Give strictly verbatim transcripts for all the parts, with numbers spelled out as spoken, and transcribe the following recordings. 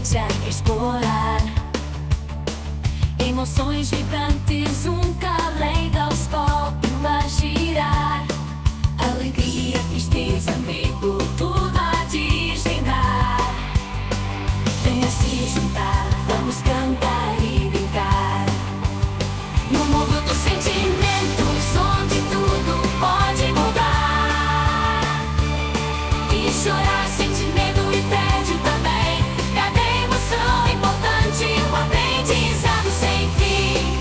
mente a explorar emoções vibrantes, um caleidoscópio a girar. Alegria, tristeza, medo, tudo a desvendar. Venha se juntar, vamos cantar e brincar no mundo dos sentimentos, onde tudo pode mudar. E chorar, sente medo e perde também. Cada emoção importante, um aprendizado sem fim.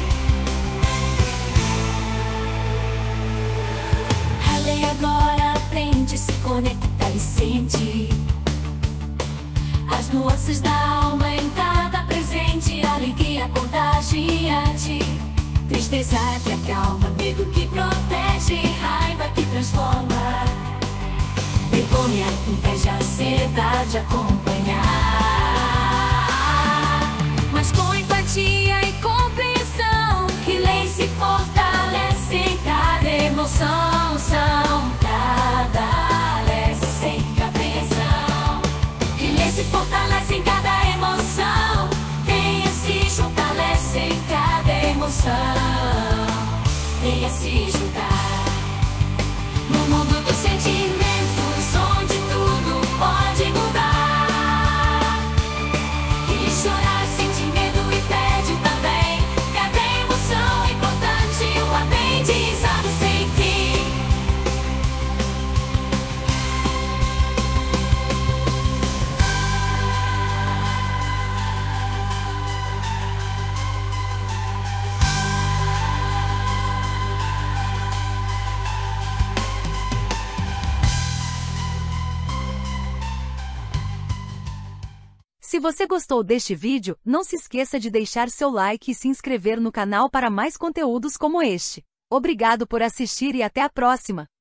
Raleigh agora aprende, se conecta e sente as nuances da alma em cada presente. Alegria contagiante, tristeza que acalma, medo que protege, raiva que transforma, vergonha, inveja, ansiedade acompanhar. Mas com empatia e compreensão, Riley se fortalece em cada emoção. São cada leste sem compreensão. Riley se fortalece em cada emoção. Venha se fortalece em cada emoção. Venha se juntar no mundo dos sentimentos, onde tudo pode mudar. E chorar, sente medo e perde também. Cada emoção importante, um aprendizado sem fim. Se você gostou deste vídeo, não se esqueça de deixar seu like e se inscrever no canal para mais conteúdos como este. Obrigado por assistir e até a próxima!